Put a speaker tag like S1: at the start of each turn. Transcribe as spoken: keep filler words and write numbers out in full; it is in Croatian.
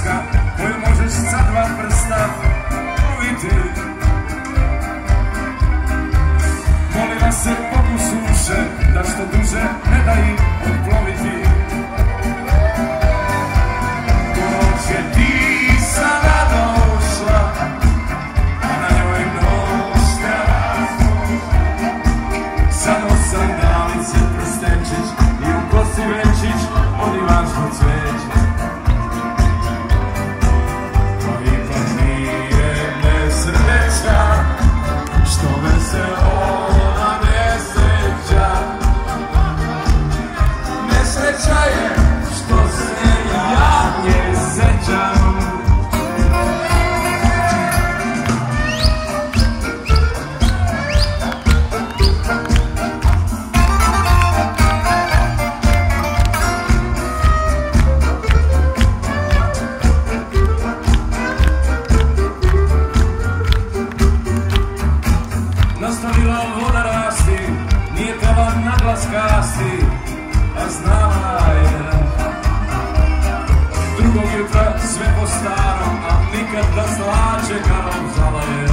S1: laska koju možeš sa dva prsta uviti. Molila se Bogu suše da što duže ne da im uploviti. Dođe ti sada došla, a na njoj nošta. Sad osam dalice prstenčić i u kosi večić od ivančko cveće. To ipak nije nesreća što me se ona ne sreća. Nesreća je što se ja nje sećam. Nastavila voda rasti, nije tela naglas kasti, a znala je. Drugog jutra sve po starom, a nikad da zla čekala, žala je.